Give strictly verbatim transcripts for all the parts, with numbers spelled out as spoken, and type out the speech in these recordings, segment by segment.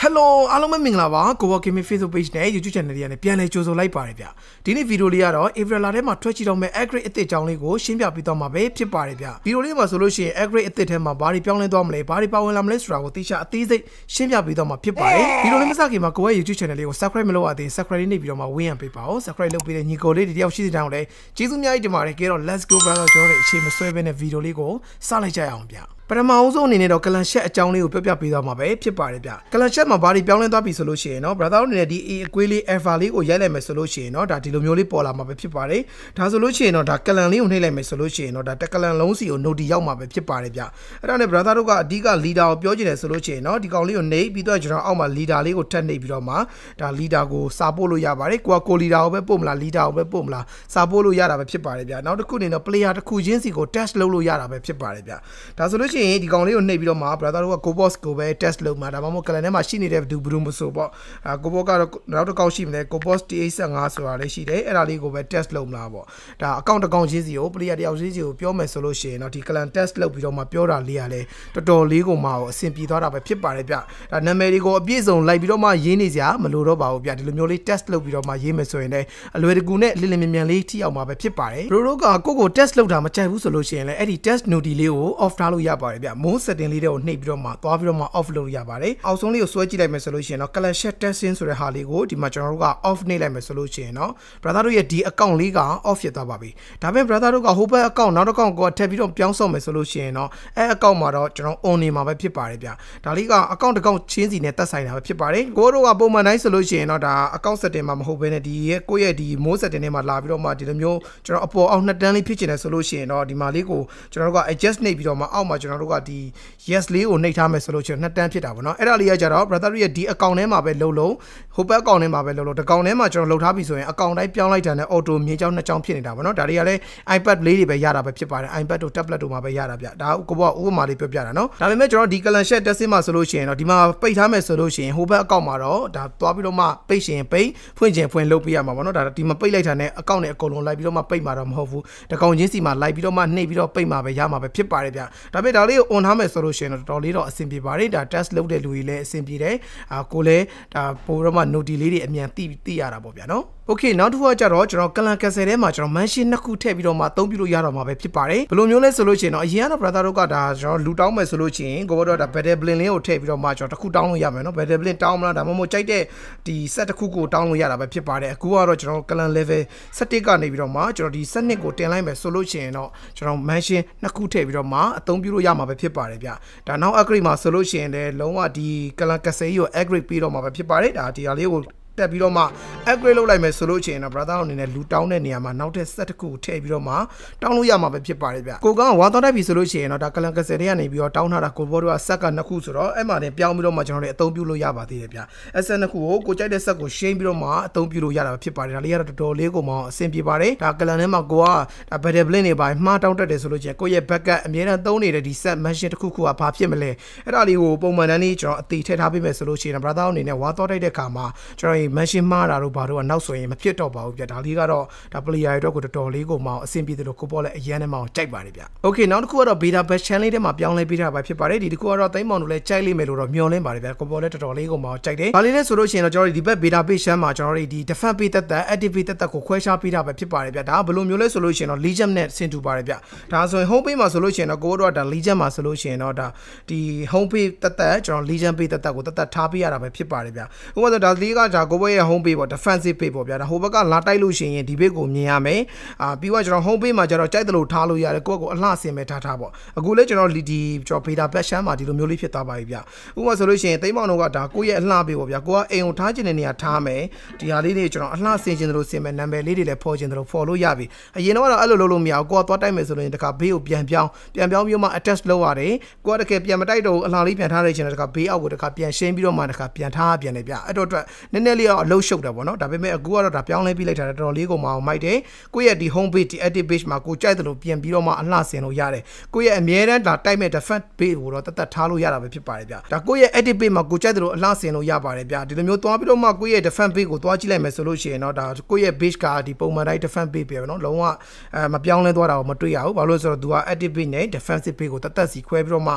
Hello,အားလုံးပဲမင်္ဂလာပါကိုဘော Gaming Facebook page နဲ့ YouTube channel တွေကနေပြန်လည်ကြိုဆိုလိုက်ပါတယ်ဗျဒီနေ့ဗီဒီယိုလေးကတော့ April လထဲမှာထွက်ကြည့်တော့မယ့် upgrade အသစ်အကြောင်းလေးကိုရှင်းပြပေးသွားမှာပဲဖြစ်ပါတယ်ဗျဗီဒီယိုလေးမှာဆိုလို့ရှိရင် upgrade အသစ်ထဲမှာဘာတွေပြောင်းလဲသွားမလဲဘာတွေပါဝင်လာမလဲဆိုတာကိုသိချအသေးစိတ်ရှင်းပြပေးသွားမှာဖြစ်ပါတယ်ဗီဒီယိုလေးမစခင်မှာကိုရဲ့ YouTube channel လေးကို subscribe မလုပ်ရသေးရင် subscribe လေးနေပြီးတော့မှဝင်ရပေးပါဦး subscribe လုပ်ပေးတဲ့ညီကိုလေးတွေတယောက်ရှိတဲ့တောင်းလဲကျေးဇူးအများကြီးတင်ပါတယ်ကဲတော့ let's go brother ကျွန်တော်တို့အချိန်မဆွဲဘဲနဲ့ဗီဒီယိုလေးကိုစလိုက်ကြရအောင်ဗျပထမအဆုံးအနေနဲ့တော့ကလန်ရှက်အကြောင်းလေးကိုပြောပြပေးသွားမှာပဲဖြစ်ပါတယ်ဗျကလန်ရှက်မှာဘာတွေပြောင်းလဲသွားပြီဆိုလို့ရှိရင်เนาะ brother တို့အနေနဲ့ဒီ A အကွေးလေး alpha လေးကိုရိုက်လိုက်မယ်ဆိုလို့ရှိရင်เนาะဒါဒီလိုမျိုးလေးပေါ်လာမှာပဲဖြစ်ပါတယ်ဒါဆိုလို့ရှိရင်เนาะဒါကလန်လေးကိုနှိပ်လိုက်မယ်ဆိုလို့ရှိရင်เนาะဒါတက်ကလန်လုံးစီကို note ရောက်မှာပဲဖြစ်ပါတယ်ဗျအဲ့ဒါနဲ့ brother တို့ကအဓိက leader ကိုပြောချင်တယ်ဆိုလို့ရှိရင်เนาะဒီကောင်လေးကိုနှိပ်ပြီးတော့ကျွန်တော်အောက်မှာ leader လေးကိုထပ်နှိပ်ပြီးတော့မှဒါ leader ကိုစာပို့လို့ရပါတယ်ကိုကကို leader ကိုပဲပို့မလား leader ကိုပဲပို့မလားစာပို့လို့ရတာပဲဖြစ်ပါတယ်ဗျနောက်တစ်ခုအနေနဲ့ player တစ်ခုချင်းစီကို test လုပ်လို့ရတာပဲဖြစ်ပါတယ်ဗျဒါဆိုလို့ရှိရင်ဒီကောင်လေးကိုပြီးတော့မှာ brother တို့က go boss ကိုပဲ test လုပ်မှာဒါမှမဟုတ် calendar မှာရှိနေတဲ့ဘူးဘယ်လိုမဆိုပေါ့အာ go boss ကတော့နောက်တစ်ကောက်ရှိမလဲ go boss one eighty-fiveဆိုတာလေးရှိတယ်အဲ့ဒါလေးကိုပဲ test လုပ်မလားပေါ့ဒါ account တစ်ကောင်ချင်းစီကို player တယောက်ချင်းစီကိုပြောမယ်ဆိုလို့ရှိရင်တော့ဒီ calendar test လုပ်ပြီးတော့မှပြောတာလေးရလဲတော်တော်လေးကိုမှအဆင်ပြေသွားတာပဲဖြစ်ပါတယ်ဗျဒါနာမည်တွေကိုအပြည့်စုံလိုက်ပြီးတော့မှရေးနေစရာမလိုတော့ပါဘူးဗျဒီလိုမျိုးလေး test လုပ်ပြီးတော့မှရေးမယ်ဆိုရင်လည်းအလွယ်တကူနဲ့လင်းလင်းမြန်မြန်လေးထိအောင်မှာပဲဖြစ်ပါတယ်ဘရိုတို့ကကိုကို test လုပ်တာမကြိုက်ဘူးဆိုလို့ရှိရင်လည်းအဲ့ဒီ test note လေးကို off ထားလို့ရပါတယ်ဗျ most setting လေးတွေကိုနှိပ်ပြီးတော့မှသွားပြီးတော့မှ off လုပ်ရပါတယ်အောက်ဆုံးလေးကိုဆွဲကြည့်လိုက်မယ်ဆိုလို့ရှိရင်တော့ color shed testing ဆိုတဲ့ဟာလေးကိုဒီမှာကျွန်တော်တို့က off နှိပ်လိုက်မယ်ဆိုလို့ရှိရင်တော့ brother တို့ရဲ့ဒီ account လေးက off ဖြစ်သွားပါပြီဒါပေမဲ့ brother တို့က home account နောက်တစ် account ကိုထပ်ပြီးတော့ပြောင်းဆော့မယ်ဆိုလို့ရှိရင်တော့အဲ account မှာတော့ကျွန်တော် on နေမှာပဲဖြစ်ပါတယ်ဗျဒါလေးက account တစ် account ချင်းစီနဲ့တက်ဆိုင်တာပဲဖြစ်ပါတယ်ကိုတို့ကပုံမှန်တိုင်းဆိုလို့ရှိရင်တော့ဒါ account setting မှာမဟုတ်ဘဲနဲ့ဒီရဲ့ကိုယ့်ရဲ့ဒီ mode setting ထဲမှာလာပြီးတော့မှဒီလိုမျိုးကျွန်တော်အပေါ်အောက်နှစ်တန်းလေးဖြစ်ချင်တယ်ဆိုလို့ရှိရင်တော့ဒီမှာလေးကိုကျွန်တော်တို့က adjust နှိပ်ပြီးတော့မှအောက်မှာကျွန်တော်တို့ကဒီ yes လေးကိုနှိပ်ထားမယ်ဆိုလို့ကျွန်တော်နှစ်တန်းဖြစ်တာပေါ့နော်အဲ့ဒါလေးကကြတော့ brother တို့ရဲ့ဒီ account ထဲမှာပဲလုံးလုံး home account ထဲမှာပဲလုံးလုံးဒီ account ထဲမှာကျွန်တော်လုပ်ထားပြီဆိုရင် account တိုင်းပြောင်းလိုက်တာနဲ့ auto မြင်ကြောင်းနှစ်ကြောင်းဖြစ်နေတာပေါ့နော်ဒါတွေကလည်း iPad လေးတွေပဲရတာပဲဖြစ်ပါတယ် iPad တို့ tablet တို့မှာပဲရတာဗျဒါကိုဘောဥပမာလေးပြောပြတာနော်ဒါပေမဲ့ကျွန်တော်ဒီ color shed testing မှာဆိုလို့ရှိရင်တော့ဒီမှာပိတ်ထားမယ်ဆိုလို့ရှိရင် home account မှာတော့ဒါသွားပြီးတော့မှပိတ်ရှင်ပိတ်ဖွင့်ခြင်းဖွင့်လုပ်ပြရမှာပေါ့နော်ဒါဒီမှာပိတ်လိုက်တာနဲ့ account နဲ့အကုန်လုံးလိုက်ပြီးတော့မှပိတ်မှာတော့မဟုတ်ဘူးဒီကောင်ချင်းစီမှာလိုက်ပြီးတော့မှနှိပ်ပြီးတော့ပိတ်မှာပဲရမှာပဲဖြစ်ပါတယ်ဗျဒါပေမဲ့ဒါလေးကို on ထားမယ်ဆိုလို့ရှိရင်တော့တော်တော်လေးတော့အဆင်ပြေပါတယ်ဒါ test လုပ်တဲ့လူတွေလည်းအဆင်ပြေတယ်အာကိုလည်းဒါပိုတော့မှ note လေးတွေအမြန်သိသိရတာပေါ့ဗျာနော် okay နောက်တစ်ခုကကြတော့ကျွန်တော် Clan Castle ထဲမှာကျွန်တော် mansion နှစ်ခုထည့်ပြီးတော့မှအသုံးပြုလို့ရတော့မှာပဲဖြစ်ပါတယ်ဘယ်လိုမျိုးလဲဆိုလို့ရှိရင်တော့အရင်ကတော့ brother တို့ကဒါကျွန်တော်လူတောင်းမယ်ဆိုလို့ရှိရင်ကိုဘောတော့ဒါ battle blin လေးကိုထည့်ပြီးတော့မှကျွန်တော်တစ်ခုတောင်းလို့ရမယ်နော် battle blin တောင်းမလားဒါမှမဟုတ်ကြိုက်တဲ့ဒီ set တစ်ခုကိုတောင်းလို့ရတာပဲဖြစ်ပါတယ်အခုကတော့ကျွန်တော် Clan level sevenကနေပြီးတော့မှကျွန်တော်ဒီ set နှစ်ကိုတင်လိုက်မယ်ဆိုလို့ရှိရင်တော့ကျွန်တော် mansion နှစ်ခုထည့်ပြီးတော့မှအသုံးပြုလို့ရမှာပဲဖြစ်ပါတယ်ဗျဒါနောက် upgrade မှာဆိုလို့ရှိရင်လည်းလုံးဝဒီ Clan Castle ကြီးကို upgrade ပြီးတော့မှာပဲဖြစ်ပါတယ်ဒါဒီဟာလေးကိုတက်ပြီးတော့မှ upgrade လုပ်လိုက်မယ်ဆိုလို့ရှိရင်တော့ brother အနေနဲ့လူတောင်းတဲ့နေရာမှာနောက်ထပ် set တစ်ခုထည့်ပြီးတော့မှတောင်းလို့ရမှာပဲဖြစ်ပါတယ်ဗျကိုကောင်ကဝါသွားတိုက်ပြီဆိုလို့ရှိရင်တော့ဒါ Clan Castle တွေကနေပြီးတော့တောင်းထားတာကိုဘောတို့က set ကနှစ်ခုဆိုတော့အဲ့မှာလည်းပြောင်းပြီးတော့မှကျွန်တော်တို့အသုံးပြုလို့ရပါသေးတယ်ဗျ set နှစ်ခုကိုကိုကြိုက်တဲ့ set ကို shame ပြီးတော့မှအသုံးပြုလို့ရတာဖြစ်ပါတယ်ဒါလေးကတော့တော်တော်လေးကိုမှအဆင်ပြေပါတယ်ဒါ Clan ထဲမှာကိုကဒါ battle blin တွေပါမှားတောင်းတက်တယ်ဆိုလို့ရှိရင်ကိုရဲ့ backup အများအားသုံးနေတဲ့ဒီ set machine တစ်ခုခုကဘာဖြစ်မလဲအဲ့ဒါလေးကိုပုံမှန်တန်းလေးကျွန်တော်အသေးထည့်ထားပေးမယ်ဆိုလို့ရှိရင် brother အနေနဲ့ဝါသွားတိုက်တဲ့ခါမှာကျွန်တော်machine မှားတာတို့ဘာတို့ကနောက်ဆိုရင်မဖြစ်တော့ပါဘူးဗျဒါလေးကတော့ဒါ player တွေတော့ကိုတော်တော်လေးကိုမှအဆင်ပြေတယ်လို့ကိုပေါ်လဲအရန်နဲ့မှကြိုက်ပါတယ်ဗျ okay နောက်တစ်ခုကတော့ beta batch channel ထဲမှာပြောင်းလဲပေးတာပါဖြစ်ပါတယ်ဒီတစ်ခုကတော့သိမ်းမောင်တို့လည်းကြိုက်လိမ့်မယ်လို့တော့မျှော်လင့်ပါတယ်ဗျကိုပေါ်လဲတော်တော်လေးကိုမှကြိုက်တယ်ဘာလေးလဲဆိုလို့ရှိရင်တော့ကျွန်တော်တို့ဒီဘက် beta batch channel မှာကျွန်တော်တို့ဒီ defense ပေးသက်သက် activate သက်သက်ကိုခွဲခြားပေးတာပဲဖြစ်ပါတယ်ဗျဒါကဘယ်လိုမျိုးလဲဆိုလို့ရှိရင်တော့ legend နဲ့ဆင်တူပါတယ်ဗျဒါဆိုရင် home page မှာဆိုလို့ရှိရင်တော့ကိုတို့ကဒါ legend မှာဆိုလို့ရှိရင်တော့ဒါဒီ home page သက်သက်ကျွန်တော် legend page သက်သက်ကိုသက်သက်ထားပေးရတာပဲဖြစ်ပါတယ်ဗျဥပမာဆိုဒါလေးကဒါကိုပေါ်ရဲ့ home page ပေါ့ defensive page ပေါ့ဗျာဒါဟိုဘက်ကလာတိုက်လို့ရှိရင်ဒီဘက်ကိုမြင်ရမယ်အာပြီးတော့ကျွန်တော် home page မှာကျတော့ကြိုက်တယ်လို့ထားလို့ရတယ်ကိုယ့်ကိုအလှအစင်ပဲထားထားပေါ့အခုလဲကျွန်တော်ဒီကျွန်တော် beta batch မှာဒီလိုမျိုးလေးဖြစ်သွားပါပြီဗျဥပမာဆိုလို့ရှိရင်သိမ်းမောင်တို့ကဒါကိုယ့်ရဲ့အလှပေးပေါ့ဗျာကိုကအိမ်ကိုထားခြင်းတဲ့နေရာထားမယ်ဒီဟာလေးတွေကျွန်တော်အလှဆင်ခြင်းတယ်လို့ဆင်မယ်နာမည်လေးတွေလည်းဖော်ခြင်းတယ်လို့ဖော်လို့ရပြီအရင်တော့အဲ့လိုလုပ်လို့မရဘူးကိုကသွားတိုက်မယ်ဆိုရင်တခါဘေးကိုပြန်ပြောင်းပြန်ပြောင်းပြီးမှ attach လုပ်ရတယ်ကိုကတကယ်ပြန်မတိုက်တော့အလှလေးပြန်ထားလိုက်ခြင်းတခါဘေးအောက်ကိုတခါပြန်ရှင်းပြီးတော့မှတခါပြန်ထားပြန်တယ်ဗျအဲ့တော့အတွက်နည်းနည်းလေးတော့အလုပ်ရှုပ်တယ်ပေါ့နော်ဒါပေမဲ့အခုကတော့ဒါပြောင်းလဲပြီးလိုက်တာတော်တော်လေးကိုမှအောင်မိုက်တယ်ကိုယ့်ရဲ့ဒီ home page ဒီ active page မှာကိုကြိုက်တယ်လို့ပြင်ပြီးတော့မှအလှဆင်လို့ရတယ်ကိုယ့်ရဲ့အမြဲတမ်းဒါတိုက်မဲ့ defense page ကိုတော့တတ်တတ်ထားလို့ရတာပဲဖြစ်ပါတယ်ဗျဒါကိုယ့်ရဲ့ active page မှာကိုကြိုက်တယ်လို့အလှဆင်လို့ရပါတယ်ဗျဒီလိုမျိုးသွားပြီးတော့မှကိုယ့်ရဲ့ defense page ကိုသွားကြည့်လိုက်မယ်ဆိုလို့ရှိရင်တော့ဒါကိုယ့်ရဲ့ page ကဒီပုံမှန်တိုင်း defense page ပဲနော်လုံးဝအဲမပြောင်းလဲသွားတာကိုမတွေ့ရဘူးဘာလို့လဲဆိုတော့ तू က active page နဲ့ defensive page ကိုတတ်တတ်စီခွဲပြီးတော့မှ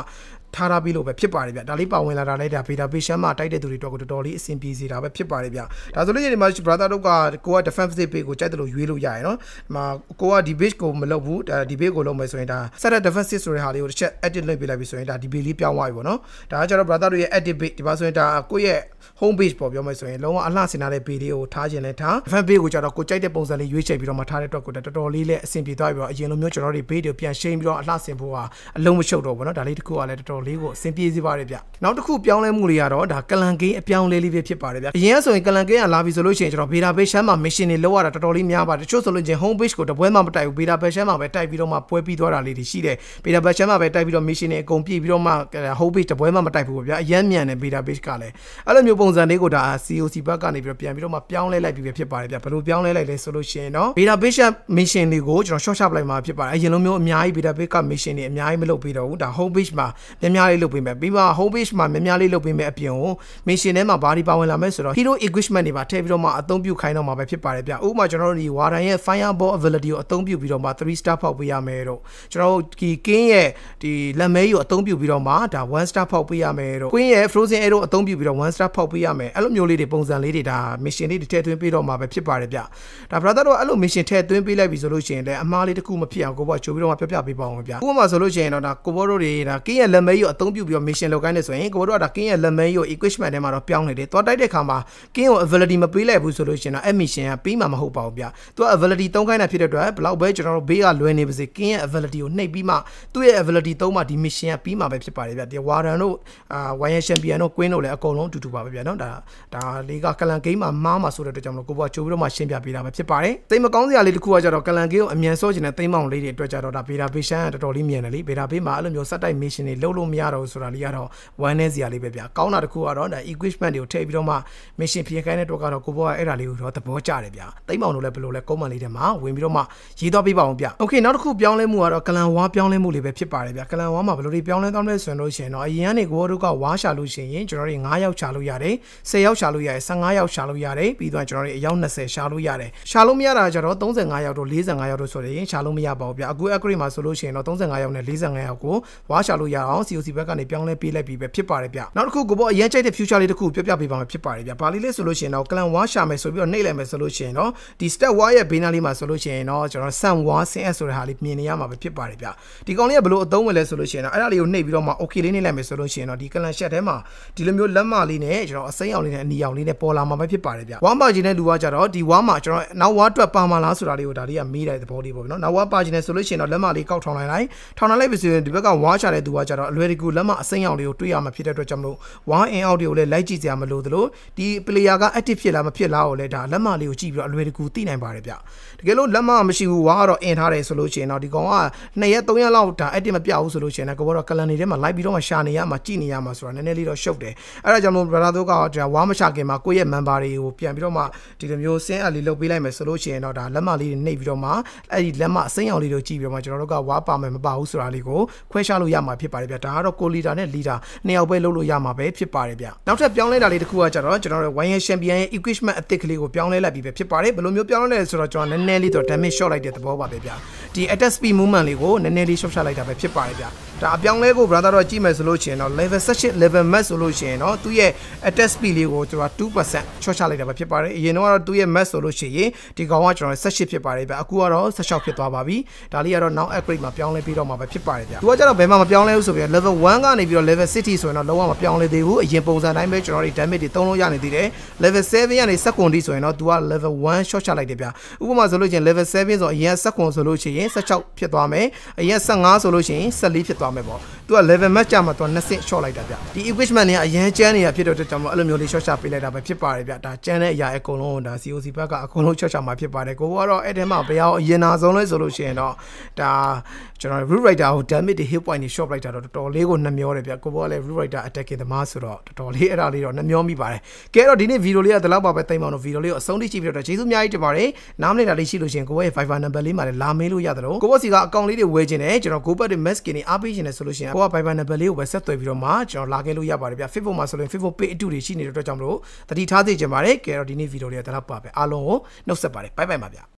ထားရပြီးလို့ပဲဖြစ်ပါတယ်ဗျဒါလေးပါဝင်လာတာလည်းဒါ beta page မှာတိုက်တဲ့သူတွေတော့ကိုတော်တော်လေးအဆင်ပြေစေတာပဲဖြစ်ပါတယ်ဗျဒါဆိုလို့ရှိရင်ဒီမှာ brother တို့ကကိုက defensive page ကိုကြိုက်တယ်လို့ရွေးလို့ရရယ်နော်ဒီမှာကိုကဒီ page ကိုမလုပ်ဘူးဒါဒီ page ကိုလုပ်မယ်ဆိုရင်ဒါ set defensive ဆိုတဲ့ဟာလေးကိုတစ်ချက် edit လုပ်ပေးလိုက်ပြီဆိုရင်ဒါဒီ page လေးပြောင်းသွားပြီပေါ့နော်ဒါကကျတော့ brother တို့ရဲ့ edit page ဒီမှာဆိုရင်ဒါကိုရဲ့ home page ပေါ့ပြောမယ်ဆိုရင်လုံးဝအလှဆင်ထားတဲ့ page လေးကိုထားခြင်းလဲထား defensive page ကိုကျတော့ကိုကြိုက်တဲ့ပုံစံလေးရွေးချယ်ပြီးတော့မှထားတဲ့အတွက်ကိုတော်တော်လေးလည်းအဆင်ပြေသွားပြီပေါ့အရင်လိုမျိုးကျွန်တော်တို့ page တွေပြန်ရှင်းပြီးတော့အလှဆင်ဖို့ကအလုံးမရှုပ်တော့ဘူးနော်ဒါလေးတစ်ခုကလည်းတော်တော်လေးကိုအဆင်ပြေစေပါတယ်ဗျနောက်တစ်ခုပြောင်းလဲမှုတွေကတော့ဒါကလန်ကိန်းအပြောင်းလဲလေးပဲဖြစ်ပါတယ်ဗျအရင်ကဆိုရင်ကလန်ကိန်းကလာပြီဆိုလို့ရှိရင်ကျွန်တော် beta page မှာ mission တွေလောက်ရတာတော်တော်လေးများပါတယ်တချို့ဆိုလို့ချင်း home page ကိုတပွဲမှမတိုက်ဘူး beta page မှာပဲတိုက်ပြီးတော့မှပွဲပြီးသွားတာလေးတွေရှိတယ် beta page မှာပဲတိုက်ပြီးတော့ mission တွေအကုန်ပြည့်ပြီးတော့မှ home page တပွဲမှမတိုက်ဘူးပေါ့ဗျာအရန်မြန်တယ် beta page ကလည်းအဲ့လိုမျိုးပုံစံလေးကိုဒါ C O C ဘက်ကနေပြီးတော့ပြန်ပြီးတော့မှပြောင်းလဲလိုက်ပြီးပဲဖြစ်ပါတယ်ဗျဘယ်လိုပြောင်းလဲလိုက်လဲဆိုလို့ရှိရင်တော့ beta page mission တွေကိုကျွန်တော် short short လိုက်မှာဖြစ်ပါတယ်အရင်လိုမျိုးအများကြီး beta page က mission တွေအများကြီးမလုပ်ပေးတော့ဘူးဒါ home page မှာများများလေးလုပ်ပေးမယ်ပြီးမှ home page မှာများများလေးလုပ်ပေးမယ်အပြင်ကို mission ထဲမှာဘာတွေပါဝင်လာမယ်ဆိုတော့ hero equipment တွေပါထည့်ပြီးတော့မှအသုံးပြုခိုင်းတော့မှာပဲဖြစ်ပါတယ်ဗျဥပမာကျွန်တော်တို့ဒီ Warden ရဲ့ fireball ability ကိုအသုံးပြုပြီးတော့မှthree star ဖောက်ပေးရမယ်တော့ကျွန်တော်တို့ဒီ king ရဲ့ဒီလက်မဲကြီးကိုအသုံးပြုပြီးတော့မှဒါ one star ဖောက်ပေးရမယ်တော့ queen ရဲ့ frozen arrow အသုံးပြုပြီးတော့ one star ဖောက်ပေးရမယ်အဲ့လိုမျိုးလေးတွေပုံစံလေးတွေဒါ mission လေးတွေထည့်သွင်းပေးတော့မှာပဲဖြစ်ပါတယ်ဗျဒါ brother တို့အဲ့လို mission ထည့်သွင်းပေးလိုက်ပြီဆိုလို့ရှိရင်လည်းအမားလေးတစ်ခုမဖြစ်အောင်ကိုဘောချိုးပြီးတော့မှပြပြပေးပါအောင်ဗျဥပမာဆိုလို့ရှိရင်တော့ဒါကိုဘောတို့တွေဒါ king ရဲ့လက်မဲကြီးကိုအသုံးပြုပြီးတော့ mission လုပ်ခိုင်းနေဆိုရင်ကိုဘောတို့ကဒါ king ရဲ့လက်မဲကြီးကို equipment ထဲမှာတော့ပြောင်းနေတယ်သွားတိုက်တဲ့ခါမှာ king ကို ability မပေးလိုက်ဘူးဆိုလို့ရှိရင်တော့ mission ကပြီးမှာမဟုတ်ပါဘူးဗျသူက ability သုံးခိုင်းတာဖြစ်တဲ့အတွက်ဘလောက်ပဲကျွန်တော်တို့ဘေးကလွယ်နေပါစေ king ရဲ့ ability ကိုနှိပ်ပြီးမှသူ့ရဲ့ ability သုံးမှဒီ mission ကပြီးမှာပဲဖြစ်ပါတယ်ဗျဒီ warden တို့အာ warrior champion တို့ queen တို့လည်းအကုန်လုံးအတူတူပါပဲဗျနော်ဒါဒါလေးကကလန်ဂိမ်းမှာမားမှာဆိုတဲ့အတွက်ကြောင့်မလို့ကိုဘောချိုးပြီးတော့မှရှင်းပြပေးတာပဲဖြစ်ပါတယ်သိမကောင်းစရာလေးတစ်ခုကကြတော့ကလန်ဂိမ်းကိုအမြန်စောချင်တဲ့သိမ်းမောင်လေးတွေအတွက်ကြတော့ဒါ beta page ကတော်တော်လေးမြန်တယ်လေ beta page မှာအဲ့လိုမျိုးစက်တိုက် mission တွေလုပ်လို့မရတော့ဘူးဆိုတာလေးကတော့ one နဲ့စရာလေးပဲဗျကောင်းတာတစ်ခုကတော့ဒါ equipment တွေကိုထည့်ပြီးတော့မှ mission ပြင်ခိုင်းတဲ့အတွက်ကတော့ကိုဘောကအဲ့ဒါလေးကိုတော့သဘောကျတယ်ဗျသိမ်းမောင်တို့လည်းဘယ်လိုလဲ comment လေးထဲမှာဝင်ပြီးတော့မှရေးသွားပေးပါအောင်ဗျ okay နောက်တစ်ခုပြောင်းလဲမှုကတော့ကလန်ဝါပြောင်းလဲမှုလေးပဲဖြစ်ပါတယ်ဗျကလန်ဝါမှာဘယ်လိုတွေပြောင်းလဲသွားမလဲဆိုလို့ရှိရင်တော့အရင်ကနေကိုဘောတို့ကဝါရှာလို့ရှိရင်ကျွန်တော်တို့nineယောက်ရှာလို့ရတယ်tenယောက်ရှာလို့ရတယ်fifteenယောက်ရှာလို့ရတယ်ပြီးတော့ကျွန်တော်တို့အယောက်twentyရှာလို့ရတယ်ရှာလို့မရတာကြတော့thirty-fiveယောက်တို့forty-fiveယောက်တို့ဆိုရင်ရှာလို့မရပါဘူးဗျအခု upgrade မှာဆိုလို့ရှိရင်တော့thirty-fiveယောက်နဲ့forty-fiveယောက်ကိုဝါရှာလို့ရအောင် C O C ဘက်ကနေပြောင်းလဲပေးလိုက်ပြီးပဲဖြစ်ပါတယ်ဗျနောက်တစ်ခုကိုဘောအရင်ကြိုက်တဲ့ future လေးတစ်ခုပြပြပေးပါမယ်ဖြစ်ပါတယ်ဗျဘာလေးလဲဆိုလို့ရှိရင်တော့ကလန်ဝါရှာမယ်ဆိုပြီးတော့နှိပ်လိုက်မယ်ဆိုလို့ရှိရင်တော့ဒီ step one ရဲ့ဘေးနားလေးမှာဆိုလို့ရှိရင်တော့ကျွန်တော် sun one sin s ဆိုတဲ့ဟာလေးမြင်နေရမှာပဲဖြစ်ပါတယ်ဗျဒီကောင်လေးကဘယ်လိုအသုံးဝင်လဲဆိုလို့ရှိရင်တော့အဲ့ဒါလေးကိုနှိပ်ပြီးတော့မှ okay လေးနှိပ်လိုက်မယ်ဆိုလို့ရှိရင်တော့ဒီကလန် shet ထဲမှာဒီလိုမျိုးလက်မလေးနဲ့ကျွန်တော်အစိမ်းအောင်လေးနဲ့အနီအောင်လေးနဲ့ပေါ်လာမှာပဲဖြစ်ပါတယ်ဗျဝါပါဂျင်တဲ့လူကကြတော့ဒီဝါမှာကျွန်တော်နောက်ဝါအတွက်ပါမလားဆိုတာလေးကိုဒါလေးကမေးတဲ့သဘောလေးပေါ့နော်နောက်ဝါပါဂျင်တဲ့ဆိုလို့ရှိရင်တော့လက်မလေးကောက်ထောင်လိုက်လိုက်ထောင်လိုက်ပြီဆိုရင်ဒီဘက်ကဝါချတဲ့သူကကြတော့အလွယ်တကူလက်မအစိမ်းအောင်လေးကိုတွေ့ရမှာဖြစ်တဲ့အတွက်ကြောင့်မလို့ဝါ in out တွေကိုလည်းလိုက်ကြည့်စရာမလိုသလိုဒီ player က active ဖြစ်လားမဖြစ်လားကိုလည်းဒါလက်မလေးကိုကြည့်ပြီးတော့အလွယ်တကူသိနိုင်ပါတယ်ဗျတကယ်လို့လက်မမရှိဘူးဝါကတော့ in ထားတယ်ဆိုလို့ရှိရင်တော့ဒီကောင်ကtwoရက်threeရက်လောက်ဒါ active မပြဘူးဆိုလို့ရှိရင်တော့ကိုဘောတော့ကလန်နေထဲမှာလိုက်ပြီးတော့မှရှာနေရမှာကြည့်နေရမှာဆိုတာနည်းနည်းလေးတော့ရှုပ်တယ်အဲ့ဒါကြောင့်မို့ brother တို့ကဒါဝါမရှာခင်မှာကိုယ့်ရဲ့ member တွေကိုပြန်ပြီးတော့မှဒီလိုမျိုးစင်းအလေးလုပ်ပေးလိုက်မယ်ဆိုလို့ရှိရင်တော့ဒါလက်မလေးနှိပ်ပြီးတော့မှအဲ့ဒီလက်မအစိမ်းအောင်လေးတို့ကြည့်ပြီးတော့မှကျွန်တော်တို့ကဝါပါမယ်မပါဘူးဆိုတာလေးကိုခွဲခြားလို့ရမှာဖြစ်ပါတယ်ဗျဒါကတော့ကို leader နဲ့ leader နှစ်ယောက်ပဲလုပ်လို့ရမှာပဲဖြစ်ပါတယ်ဗျနောက်ထပ်ပြောင်းလဲတာလေးတစ်ခုကကြတော့ကျွန်တော်တို့ warrior champion ရဲ့ equipment အသစ်ကလေးကိုပြောင်းလဲလိုက်ပြီးပဲဖြစ်ပါတယ်ဘယ်လိုမျိုးပြောင်းလဲလဲဆိုတော့ကျွန်တော်နည်းနည်းလေးတော့ damage shot လိုက်တဲ့သဘောပါပဲဗျဒီ attack speed movement လေးကိုနည်းနည်းလေး shot ချလိုက်တာပဲဖြစ်ပါတယ်ဗျဒါအပြောင်းလဲကို brother တော့ကြည့်မယ်ဆိုလို့ရှိရင်တော့ level sixteen level max ဆိုလို့ရှိရင်တော့သူ့ရဲ့ attack speed လေးကိုကျွန်တော်two percent ချော့ချလိုက်တာပဲဖြစ်ပါတယ်အရင်တော့သူ့ရဲ့ max ဆိုလို့ရှိရင်ဒီကောင်ကကျွန်တော်seventeenဖြစ်ပါတယ်ဗျအခုကတော့sixteenဖြစ်သွားပါပြီဒါလေးကတော့ now upgrade မှာပြောင်းလဲပြီးတော့မှာပဲဖြစ်ပါတယ်ဗျသူကကျတော့ဘယ်မှာမပြောင်းလဲဘူးဆိုပြီး level one ကနေပြီးတော့ level sixtyဆိုရင်တော့လုံးဝမပြောင်းလဲသေးဘူးအရင်ပုံစံတိုင်းပဲကျွန်တော်တို့ damage တွေသုံးလို့ရနေသေးတယ် level seven ကနေ second ဆိုရင်တော့သူက level one short ချလိုက်တယ်ဗျဥပမာဆိုလို့ရှိရင် level seven ဆိုအရင် second ဆိုလို့ရှိရင်sixteenဖြစ်သွားမယ်အရင်fifteenဆိုလို့ရှိရင်fourteenဖြစ်သွားမယ်ပေါ့သူက level match ကြမှာသူကtwoဆင့် short လိုက်တာဗျဒီ equipment တွေကအရင်ကျန်းနေတာဖြစ်တဲ့အတွက်ကြောင့်အဲ့လိုမျိုးလေး short ချပေးလိုက်တာပဲဖြစ်ပါတယ်ဗျဒါကျန်းတဲ့အရာအကုန်လုံးဒါ C O C ဘက်ကအကုန်လုံး short ချမှာဖြစ်ပါတယ်ကိုကတော့အဲ့ထဲမှာဘယ်အောင်အရင်နာဆုံးလဲဆိုလို့ရှိရင်တော့ဒါကျွန်တော် root rider ကို damage တွေ hit point တွေ short လိုက်တာတော့တော်တော်လေးကိုနှမျောတယ်ဗျကိုဘောကလည်း root rider attacking သမားဆိုတော့တော်တော်လေးအဲ့ဒါလေးတော့နှမျောမိပါတယ်ကဲတော့ဒီနေ့ video လေးကဒီလောက်ပါပဲသိမ်းပါတော့ video လေးကိုအဆုံးထိကြည့်ပြီးတော့ကျေးဇူးအများကြီးတင်ပါတယ်နားမလည်တာလေးရှိလို့ရှိရင်ကိုရဲ့ Viber number လေးမှာလည်းလာမေးလို့ရတယ်လို့ကိုဘောစီကအကောင့်လေးတွေဝယ်ခြင်းနဲ့ကျွန်တော် go back တွေ mask တွေအားပေးခြင်းနဲ့ဆိုလို့ရှိရင်ကိုက Viber number လေးကိုပဲဆက်သွယ်ပြီးတော့မှကျွန်တော်လာခဲ့လို့ရပါတယ်ဗျ Facebook မှာဆိုရင် Facebook page အတူတွေရှိနေတဲ့အတွက်ကြောင့်မလို့တတိထားသိကြပါတယ်ကဲတော့ဒီနေ့ video လေးကဒီလောက်ပါပဲအားလုံးကိုနှုတ်ဆက်ပါတယ် bye bye ပါဗျ